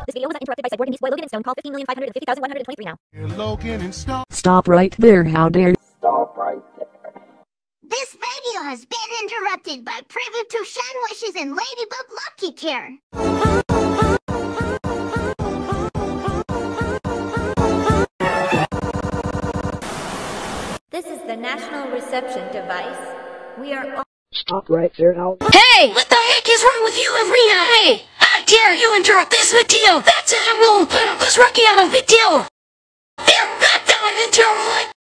This video was interrupted by Cyborg and Beast Boy Logan and Stone Call 15,550,123 now. Logan and Stone. Stop right there, how dare you. Stop right there. This video has been interrupted by Privy to Shan Wishes and Ladybug Lucky Care. This is the National Reception Device. We are all— Stop right there, how— Hey! What the heck is wrong with you, Arena? Hey! How dare you interrupt this video? That's it, I will put this rookie on a video! They're not done until